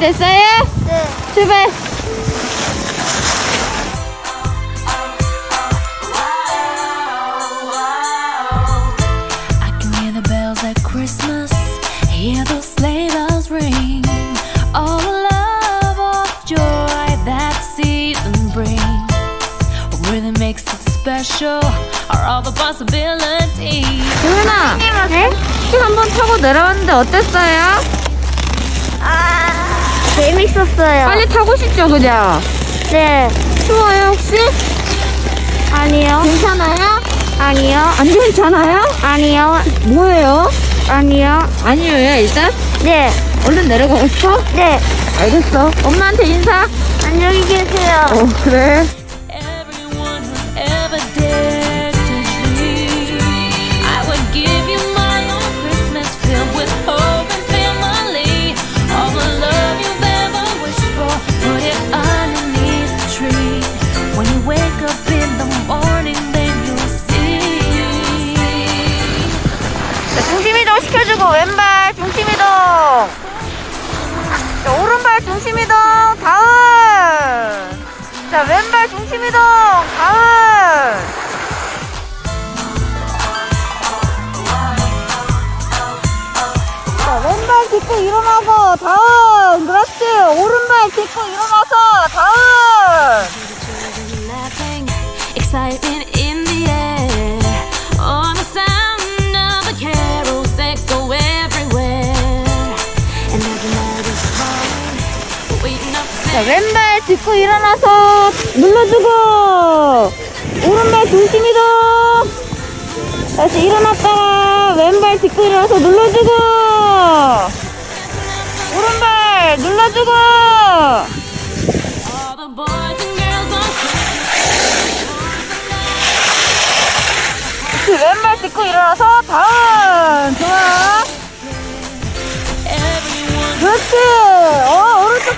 준비됐어요? 네. 출발! I can hear the bells at Christmas, hear those sleigh bells ring. All the love, all the joy that season brings. What really makes it special are all the possibilities. 도윤아, 네? ski 한번 타고 내려왔는데 어땠어요? 재밌었어요. 빨리 타고 싶죠, 그죠? 네. 추워요, 혹시? 아니요. 괜찮아요? 아니요. 안 괜찮아요? 아니요. 뭐예요? 아니요. 아니에요, 일단? 네. 얼른 내려가고 싶어? 네. 알겠어. 엄마한테 인사. 안녕히 계세요. 그래. Everyone who's ever dared to dream, I would give you my own Christmas filled with hope and family. All the love you've ever wished for, put it underneath the tree. When you wake up in the morning, then you'll see. 자, 중심이동 시켜주고 왼발 중심이동. 자, 오른발 중심이동 다운. 자, 왼발 중심이동 다운. 자, 왼발 딛고 일어나서 다운. 그렇지. 오른발 딛고 일어나서 다운. Laughing, excitement in the air. Oh, the sound of the carols echo everywhere. And as the night is falling, waiting up to 자, 왼발 짚고 일어나서 눌러주고 오른발 중심이동. 다시 일어났다가 왼발 짚고 일어나서 눌러주고 오른발 눌러주고. all the boys and girls on 다시 왼발 짚고 일어나서 다운. 좋아. everyone. 그렇지. 오른쪽.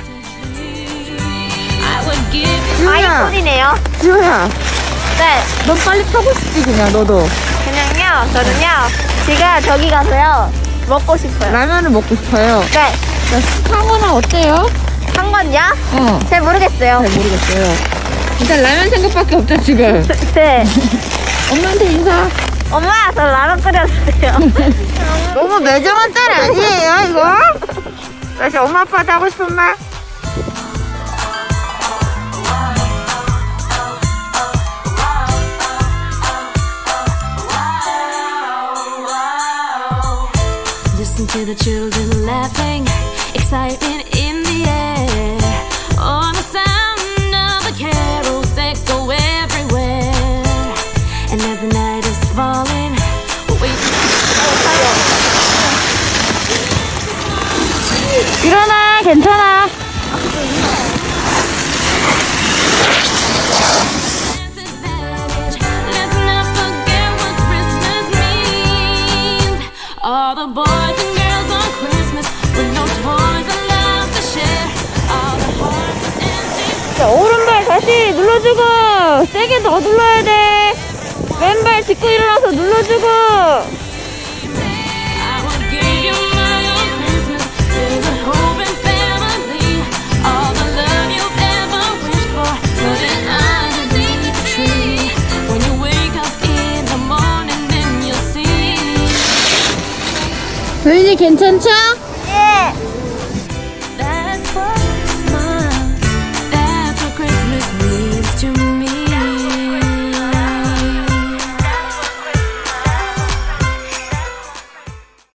I would give you 아이폰이네요. 지호야, 네. 넌 빨리 타고 싶지 그냥 너도. 그냥요. 저는요. 제가 저기 가서요. 먹고 싶어요. 라면을 먹고 싶어요. 네. 자, 상어는 어때요? 한 건요? 잘 모르겠어요. 잘 모르겠어요. 일단 라면 생각밖에 없죠 지금. 네. 엄마한테 인사. 엄마, 저 라면 끓여주세요. 너무 매정한 딸 아니에요 이거? 다시 엄마 아빠한테 하고 싶은 말? listen to the children laughing, excitement in the air. Oh, the sound of the carols echo everywhere. And as the night is falling, we're waiting. 일어나, 괜찮아. Let's not forget what Christmas means. All the boys and girls on Christmas with no toys allowed to share. All the hearts empty. 자, 오른발 다시 눌러주고 세게 더 눌러야 돼. 왼발 짚고 일어나서 눌러주고. I would give you my own Christmas, filled with hope and family. All the love you've ever wished for, put it underneath the tree. When you wake up in the morning, then you'll see. 도윤이 괜찮죠?